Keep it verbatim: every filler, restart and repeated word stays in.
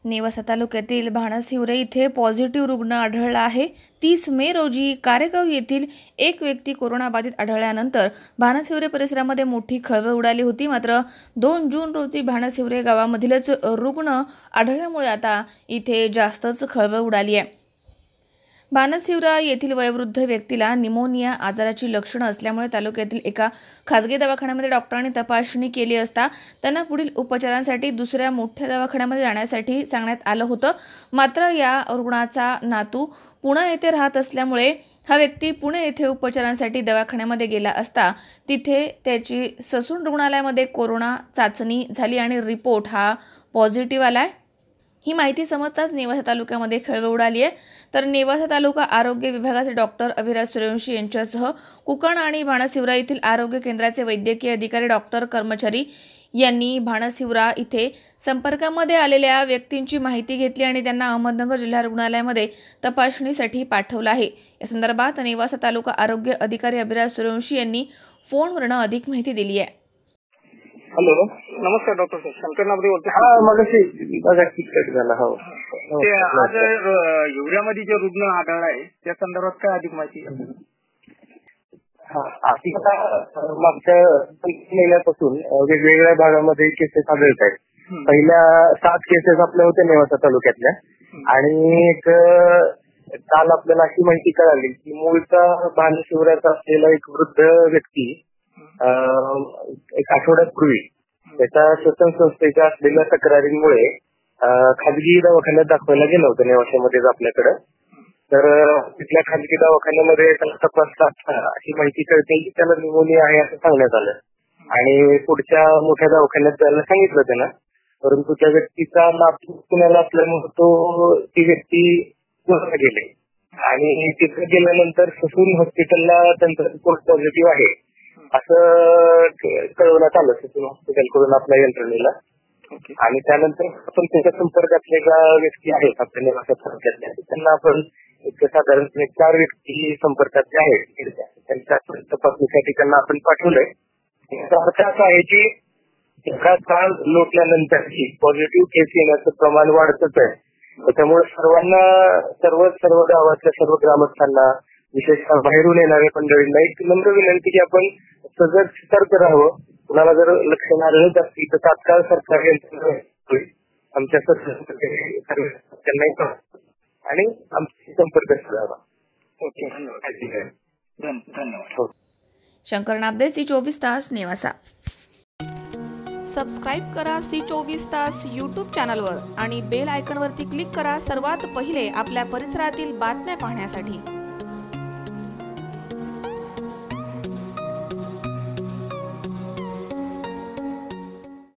नेवासा तालुक्यातील भानसिवरे इथे पॉझिटिव्ह रुग्ण आढळला आहे। तीस मे रोजी कारेगाव येथील एक व्यक्ती कोरोना बाधित आढळल्यानंतर भानसिवरे परिसरामध्ये मोठी खळबळ उडाली होती। मात्र दोन जून रोजी भानसिवरे गावामधीलच रुग्ण आढळल्यामुळे आता इथे जास्तच खळबळ उडाली आहे। भानसिवरा येथील वयोवृद्ध व्यक्तीला निमोनिया आजाराची लक्षणे असल्यामुळे तालुक्यातील एका खासगी दवाखान्यामध्ये डॉक्टरांनी तपासणी केली असता त्यांना पुढील उपचारांसाठी दुसऱ्या मोठ्या दवाखान्यामध्ये जाण्यासाठी सांगण्यात आलं होतं। मात्र या रुग्णाचा नातू पुणे येथे राहत असल्यामुळे हा व्यक्ती पुणे येथे उपचारांसाठी दवाखान्यामध्ये गेला असता तिथे त्याची ससून रुग्णालयामध्ये कोरोना चाचणी झाली आणि रिपोर्ट हा पॉझिटिव्ह आलाय। ही माहिती समजताच नेवासा तालुक्यामध्ये खळबळ उडाली आहे। तर नेवासा तालुका आरोग्य विभागाचे डॉक्टर अभिराज सूर्यवंशी यांच्यासह कुकण आणि भानसिवरा येथील आरोग्य केंद्राचे वैद्यकीय अधिकारी डॉक्टर कर्मचारी यांनी भानसिवरा इथे संपर्कामध्ये आलेल्या व्यक्तींची माहिती घेतली आणि त्यांना अहमदनगर जिल्हा रुग्णालयामध्ये तपासणीसाठी पाठवलं आहे। या संदर्भात नेवासा तालुका आरोग्य अधिकारी अभिराज सूर्यवंशी यांनी फोनवरून अधिक माहिती दिली आहे। हॅलो, नमस्कार डॉक्टर साहेब, शंकर नाबरे बोलतो। हा मगाशी माझा किट झाला। हो, ते आज युरियामध्ये जे रुग्ण आढळला आहे त्या संदर्भात काय अधिक माहिती? हा, आता मागच्या महिन्यापासून वेगवेगळ्या भागामध्ये केसेस आढळत आहेत। पहिल्या सात केसेस आपल्या होत्या नेवासा तालुक्यातल्या आणि एक काल आपल्याला अशी माहिती कळाली की मूळचा भानसिवऱ्याचा असलेला एक वृद्ध व्यक्ती एक आठवड्यापूर्वी त्याच्या श्वसन संस्थेच्या असलेल्या तक्रारींमुळे खाजगी दवाखान्यात दाखवायला गेलं होतं नेवाशामध्येच आपल्याकडे। तर तिथल्या खाजगी दवाखान्यामध्ये त्याला तपासता अशी माहिती कळते की त्याला निमोनिया आहे असं सांगण्यात आलं आणि पुढच्या मोठ्या दवाखान्यात जायला सांगितलं त्यांना। परंतु त्या व्यक्तीचा नातू पुण्याला असल्यामुळे तो ती व्यक्ती पुण्याला गेले आणि तिथे गेल्यानंतर ससून हॉस्पिटलला त्यांचा रिपोर्ट पॉझिटिव्ह आहे असं कळवण्यात आलं ससून हॉस्पिटल कडून आपल्या यंत्रणेला। आणि त्यानंतर आपण त्याच्या संपर्कातले ज्या व्यक्ती आहेत आपल्या नेवासा तालुक्यातल्या त्यांना आपण एक साधारणपणे चार व्यक्ती संपर्कातले आहेत त्यांच्या तपासणीसाठी त्यांना आपण पाठवलंय। याचा अर्थ असा आहे की एका काळ लोटल्यानंतरची पॉझिटिव्ह केस येण्याचं प्रमाण वाढतच आहे। त्याच्यामुळे सर्वांना सर्व सर्व गावातल्या सर्व ग्रामस्थांना विशेषतः बाहेरून येणाऱ्या मंडळींना एक नम्र विनंती की आपण सजग सतर्क राहावं। कुणाला जर लक्षण आढळत असतील तर तात्काळ सरकारी यंत्रणा आमच्या त्यांना आणि आमचा संपर्क साधावा। ओके, धन्यवाद। शंकर नाबरे, सी चोवीस तास, नेवासा। सबस्क्राईब करा सी चोवीस तास यूट्यूब चॅनलवर आणि बेल आयकॉनवरती क्लिक करा सर्वात पहिले आपल्या परिसरातील बातम्या पाहण्यासाठी।